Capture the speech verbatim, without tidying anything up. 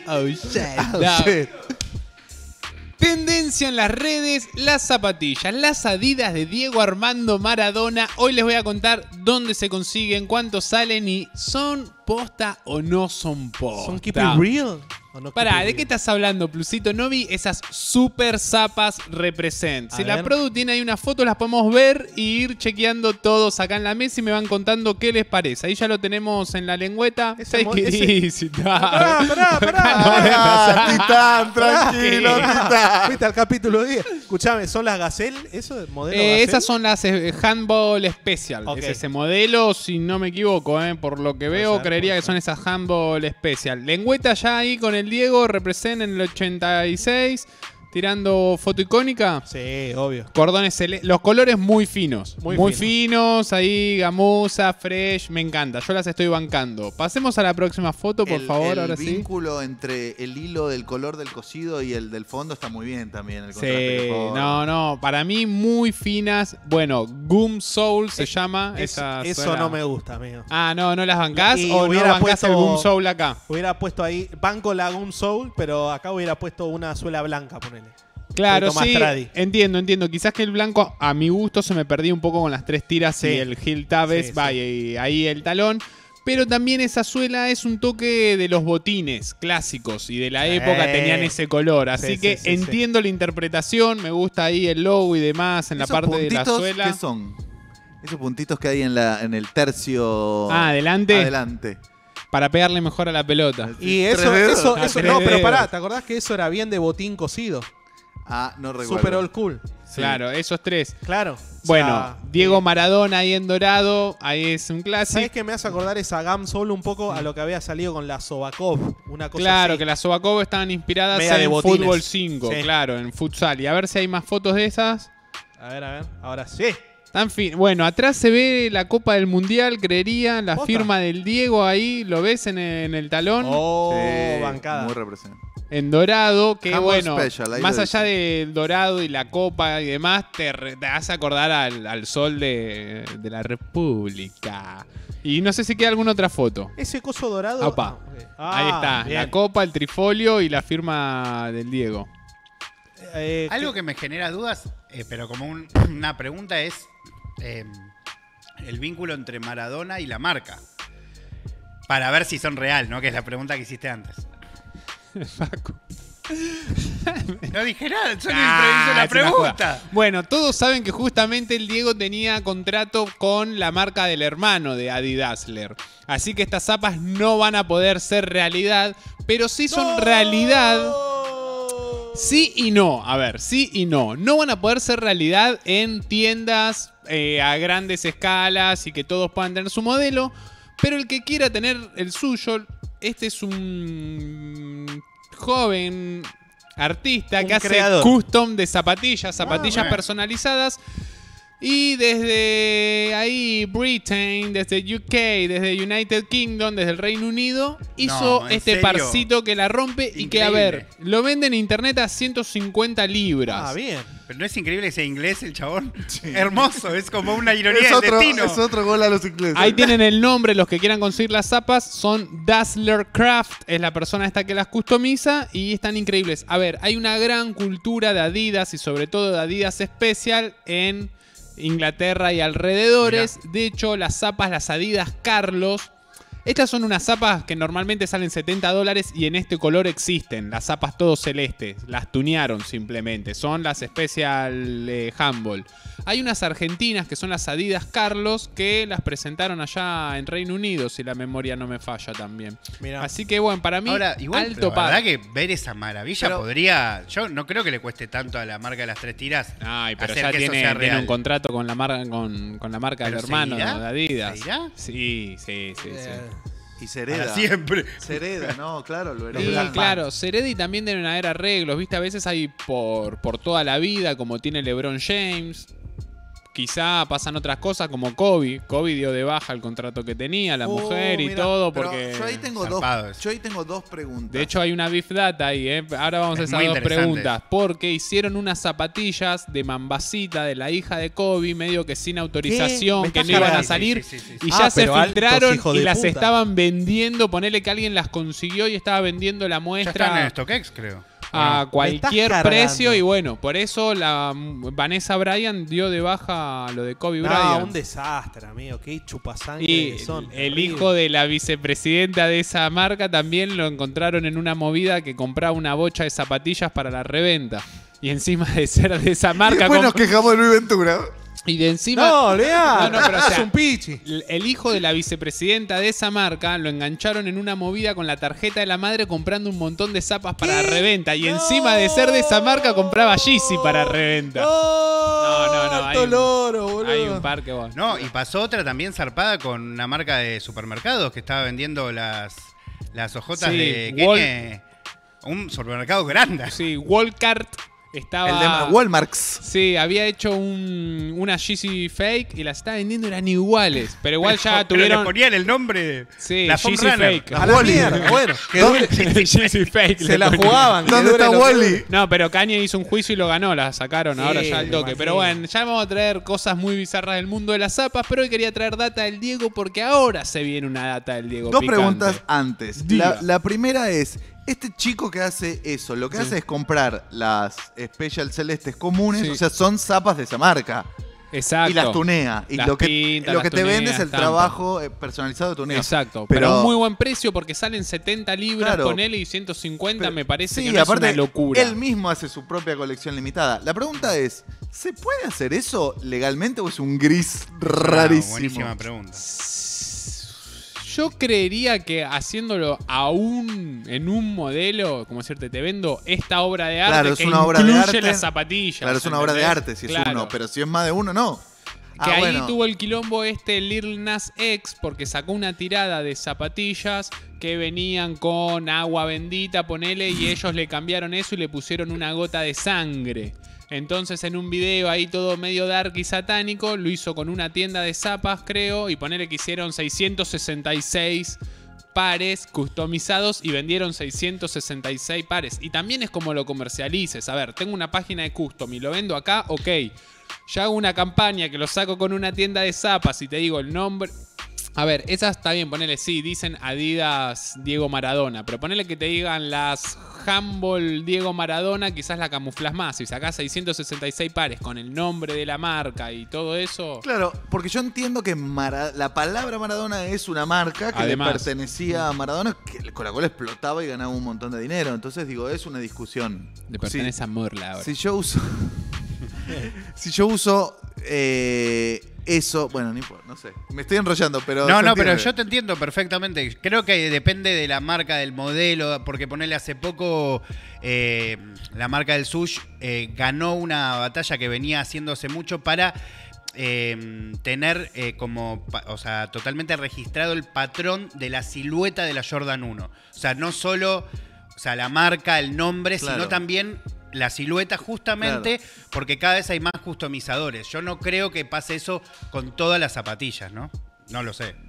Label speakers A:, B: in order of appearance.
A: Oh shit.
B: Oh,
A: No.
B: shit.
A: Tendencia en las redes, las zapatillas, las Adidas de Diego Armando Maradona. Hoy les voy a contar dónde se consiguen, cuánto salen y son posta o no son posta.
B: ¿Son keep it real? ¿O no
A: Pará,
B: keep it
A: ¿de
B: real?
A: qué estás hablando, Plusito? No vi esas super zapas represent.
B: A
A: Si la
B: ver.
A: Produ tiene ahí una foto, las podemos ver y ir chequeando todos acá en la mesa y me van contando qué les parece. Ahí ya lo tenemos en la lengüeta.
B: Ese mo-
A: Take it
B: ese-
A: easy,
B: Pará,
A: dale.
B: pará, pará.
A: Ah,
B: Titán,
A: tranquilo,
B: Titán. Fuiste al capítulo diez. Escuchame, ¿son las Gazelle? ¿Eso es modelo
A: Eh,
B: Gazelle?
A: esas son las eh, Handball Special.
B: Ok.
A: Es ese modelo, si no me equivoco, eh, por lo que veo,
B: ser,
A: creería
B: puede
A: que son esas Handball Special. Lengüeta ya ahí con el Diego, representa en el ochenta y seis, tirando foto icónica.
B: Sí, obvio.
A: Cordones, cele- los colores muy finos. Muy,
B: Muy
A: finos, ahí, gamuza, fresh, me encanta. Yo las estoy bancando. Pasemos a la próxima foto, por
C: el,
A: favor,
C: el
A: ahora sí.
C: vínculo entre el hilo del color del cosido y el del fondo está muy bien también. El contraste que
A: Sí,
C: forma.
A: no, no, para mí muy finas. Bueno, Goom Soul se
B: Eh,
A: llama.
B: Es-
A: esa
B: eso
A: suela.
B: no me gusta, amigo.
A: Ah, no, ¿no las bancás
B: Y
A: o no
B: hubiera
A: bancás
B: puesto-
A: el Goom Soul acá?
B: Hubiera puesto ahí, banco la Goom Soul, pero acá hubiera puesto una suela blanca, ponele.
A: Claro,
B: poquito más
A: sí,
B: tradi.
A: entiendo, entiendo. Quizás que el blanco, a mi gusto, se me perdía un poco con las tres tiras
B: Sí.
A: y el heel tabes,
B: Sí,
A: va,
B: sí.
A: y ahí el talón. Pero también esa suela es un toque de los botines clásicos y de la
B: Sí.
A: época tenían ese color. Así
B: Sí,
A: que
B: sí, sí,
A: entiendo la interpretación, me gusta ahí el logo y demás en la
C: ¿Esos
A: parte de la
C: puntitos
A: suela.
C: ¿Qué son? Esos puntitos que hay en, la, en el tercio.
A: Ah, adelante.
C: Adelante.
A: Para pegarle mejor a la pelota.
B: Y
C: ¿Tres
B: eso,
C: dedos?
B: eso,
A: Ah,
B: eso,
A: tres
B: no, pero
A: dedos.
B: pará, ¿te acordás que eso era bien de botín cosido?
C: Ah, no recuerdo.
B: Super old cool.
C: Sí.
A: Claro, esos tres.
B: Claro. O
A: Bueno,
B: sea,
A: Diego
B: eh,
A: Maradona ahí en dorado, ahí es un
B: ¿Sabés
A: clásico.
B: que me hace acordar esa Gam Soul un poco a lo que había salido con la Sobakov? Una cosa
A: Claro,
B: así.
A: que las Sobakov estaban inspiradas
B: Media de
A: en
B: botines.
A: Fútbol cinco,
B: Sí.
A: claro, en futsal. Y a ver si hay más fotos de esas.
B: A ver, a ver. Ahora sí.
A: Tan fin. Bueno, atrás se ve la Copa del Mundial, creería, la
B: ¿Posta?
A: firma del Diego ahí, ¿lo ves en el, en el talón?
B: Oh,
C: Sí,
B: bancada.
C: Muy representante.
A: En dorado, que
C: Humble
A: bueno,
C: Special, ahí
A: más
C: lo
A: allá
C: dice.
A: del dorado y la copa y demás, te, re- te hace acordar al, al sol de, de la República. Y no sé si queda alguna otra foto.
B: Ese coso dorado.
A: Opa.
B: Ah, ok.
A: Ahí
B: Ah,
A: está,
B: bien.
A: la copa, el trifolio y la firma del Diego.
B: Eh,
D: Algo que me genera dudas, eh, pero como un- una pregunta es eh, el vínculo entre Maradona y la marca. Para ver si son real, ¿no? Que es la pregunta que hiciste antes.
A: Facu.
D: No dije nada, solo
A: Ah,
D: improvisé la
A: es una joda.
D: pregunta.
A: Bueno, todos saben que justamente el Diego tenía contrato con la marca del hermano de Adi Dassler. Así que estas zapas no van a poder ser realidad, pero sí son
B: ¡No!
A: realidad. Sí y no. A ver, sí y no. No van a poder ser realidad en tiendas eh, a grandes escalas y que todos puedan tener su modelo. Pero el que quiera tener el suyo, este es un joven artista
B: Un
A: que hace
B: creador.
A: custom de zapatillas, zapatillas
D: bueno.
A: personalizadas. Y desde ahí, Britain, desde U K, desde United Kingdom, desde el Reino Unido, hizo
D: No, ¿en
A: este
D: serio?
A: parcito que la rompe y que, a ver,
D: Increíble.
A: lo vende en internet a ciento cincuenta libras.
B: Ah, bien.
D: Pero no es increíble que sea inglés el chabón. Hermoso, es como una ironía
C: Es
D: del
C: otro,
D: destino.
C: es otro gol a los ingleses.
A: Ahí tienen el nombre, los que quieran conseguir las zapas son Dazzler Craft, es la persona esta que las customiza y están increíbles. A ver, hay una gran cultura de Adidas y sobre todo de Adidas Special en Inglaterra y alrededores. De hecho, las zapas, las Adidas Carlos, estas son unas zapas que normalmente salen setenta dólares y en este color existen. Las zapas todos celestes, las tunearon simplemente. Son las Special eh, Handball. Hay unas argentinas que son las Adidas Carlos que las presentaron allá en Reino Unido, si la memoria no me falla también.
B: Mirá.
A: Así que bueno, para mí,
D: Ahora, igual,
A: alto
D: pero la
A: pago.
D: verdad que ver esa maravilla
C: Pero-
D: podría... Yo no creo que le cueste tanto a la marca de las tres tiras
A: Ay, pero
D: hacer
A: ya
D: que eso
A: tiene,
D: sea
A: tiene
D: real.
A: un contrato con la marca con, con la marca del
D: ¿Pero
A: hermano
D: seguirá?
A: de Adidas.
D: ¿Seguirá?
A: Sí, sí, sí, sí.
B: Eh,
C: Y se hereda.
D: Para siempre.
C: Se hereda, no, claro, lo
A: Y
C: hereda.
A: claro, Seredi también deben haber arreglos, ¿viste? A veces hay por, por toda la vida, como tiene LeBron James, quizá pasan otras cosas como Kobe. Kobe dio de baja el contrato que tenía, la
B: Oh,
A: mujer y
B: mira,
A: todo,
C: Pero
A: porque...
C: yo ahí tengo
D: Zarpado
C: dos,
D: eso.
C: yo ahí tengo dos preguntas.
A: De hecho, hay una beef data ahí, ¿eh? Ahora vamos a
D: Es
A: esas
D: muy
A: dos
D: interesante.
A: preguntas. Porque hicieron unas zapatillas de Mambasita, de la hija de Kobe, medio que sin autorización,
B: ¿Me
A: que
B: estás
A: no iban a
B: cargando?
A: salir.
D: Sí, sí, sí, sí.
A: Y
B: Ah,
A: ya se
B: pero altos
A: filtraron
B: hijos
A: y
B: de
A: las
B: puta.
A: estaban vendiendo. Ponele que alguien las consiguió y estaba vendiendo la
D: Ya están en
A: muestra
D: StockX, creo.
A: a
B: Me
A: cualquier
B: estás cargando.
A: precio. Y bueno, por eso la mm, Vanessa Bryan dio de baja lo de Kobe
B: No,
A: Bryant.
B: un desastre, amigo. Qué chupasangre
A: Y
B: que son.
A: el
B: terrible.
A: hijo de la vicepresidenta de esa marca también lo encontraron en una movida que compraba una bocha de zapatillas para la reventa. Y encima de ser de esa
C: Y
A: marca...
C: después nos
A: comp-
C: quejamos de Luis Ventura.
A: y de encima...
B: No, olvidá.
A: No, no, pero o sea,
B: es un pichi.
A: el el hijo de la vicepresidenta de esa marca lo engancharon en una movida con la tarjeta de la madre comprando un montón de zapas para
B: ¿Qué?
A: reventa. Y
B: No.
A: encima de ser de esa marca compraba Yeezy para reventa.
B: No,
A: no, no, hay
B: alto
A: un-
B: loro, boludo.
A: Hay un par que bueno.
D: No, y pasó otra también zarpada con una marca de supermercados que estaba vendiendo las, las hojotas
A: Sí,
D: de
A: Wal-
D: Kenie. Un supermercado grande.
A: Sí, Walcart estaba...
C: El de Walmarts.
A: Sí, había hecho un, una Yeezy fake y las estaba vendiendo, eran iguales. Pero igual ya
D: Pero le
A: tuvieron...
D: ponían el nombre.
A: Sí,
D: la Foam
A: Yeezy
D: Runner.
A: fake.
B: A la mierda, bueno. Que dure-
A: Yeezy fake.
B: se
A: le
B: la
A: ponían.
B: jugaban. que
C: ¿Dónde
B: dure
C: está
B: lo que
C: Wally?
B: dure.
A: No, pero Kanye hizo un juicio y lo ganó, la sacaron
B: Sí,
A: ahora ya al
B: me
A: toque. Pero
B: imagino.
A: bueno, ya vamos a traer cosas muy bizarras del mundo de las zapas, pero hoy quería traer data del Diego porque ahora se viene una data del Diego
C: Dos
A: picante.
C: preguntas antes.
A: Diga.
C: La, la primera es, este chico que hace eso, lo que
A: Sí.
C: hace es comprar las Special Celestes comunes,
A: Sí.
C: o sea, son zapas de esa marca.
A: Exacto.
C: Y las tunea. Y
A: Las
C: lo que,
A: pinta,
C: lo
A: las
C: que te
A: tunea,
C: vende es el
A: estampa.
C: trabajo eh, personalizado de tuneo.
A: Exacto, pero,
C: Pero-
A: a un muy buen precio porque salen setenta libras
C: Claro.
A: con él y ciento cincuenta
C: Pero-
A: me parece
C: sí,
A: que no
C: aparte,
A: es una locura.
C: él mismo hace su propia colección limitada. La pregunta es, ¿se puede hacer eso legalmente o es un gris
D: Ah,
C: rarísimo?
D: buenísima pregunta.
A: Yo creería que haciéndolo aún en un modelo, como decirte, te vendo esta obra de arte
C: Claro, es
A: que
C: una obra de
A: incluye
C: arte.
A: las zapatillas.
C: Claro, es una obra de
A: ¿entendés?
C: arte si es
A: Claro.
C: uno, pero si es más de uno, no.
A: Que
C: Ah,
A: ahí
C: bueno.
A: tuvo el quilombo este Lil Nas X porque sacó una tirada de zapatillas que venían con agua bendita, ponele, y ellos le cambiaron eso y le pusieron una gota de sangre. Entonces en un video ahí todo medio dark y satánico, lo hizo con una tienda de zapas, creo, y ponele que hicieron seiscientos sesenta y seis pares customizados y vendieron seiscientos sesenta y seis pares. Y también es como lo comercialices. A ver, tengo una página de custom y lo vendo acá, ok. Ya hago una campaña que lo saco con una tienda de zapas y te digo el nombre. A ver, esa está bien, ponele, sí, dicen Adidas Diego Maradona, pero ponele que te digan las Humble Diego Maradona, quizás la camuflas más. Si sacás seiscientos sesenta y seis pares con el nombre de la marca y todo eso.
C: Claro, porque yo entiendo que Mara- la palabra Maradona es una marca que
A: Además.
C: le pertenecía a Maradona, que- con la cual explotaba y ganaba un montón de dinero. Entonces digo, es una discusión.
A: Le pertenece a Morla ahora.
C: Si yo uso. si yo uso eh, eso. Bueno, no importa, no sé. Me estoy enrollando, pero.
D: No,
C: se
D: no, pero
C: entiende.
D: yo te entiendo perfectamente. Creo que depende de la marca, del modelo, porque ponerle hace poco eh, la marca del Sush eh, ganó una batalla que venía haciéndose mucho para eh, tener eh, como, pa- o sea, totalmente registrado el patrón de la silueta de la Jordan uno. O sea, no solo, o sea, la marca, el nombre,
C: Claro.
D: sino también la silueta, justamente porque cada vez hay más customizadores. Yo no creo que pase eso con todas las zapatillas, ¿no? No lo sé.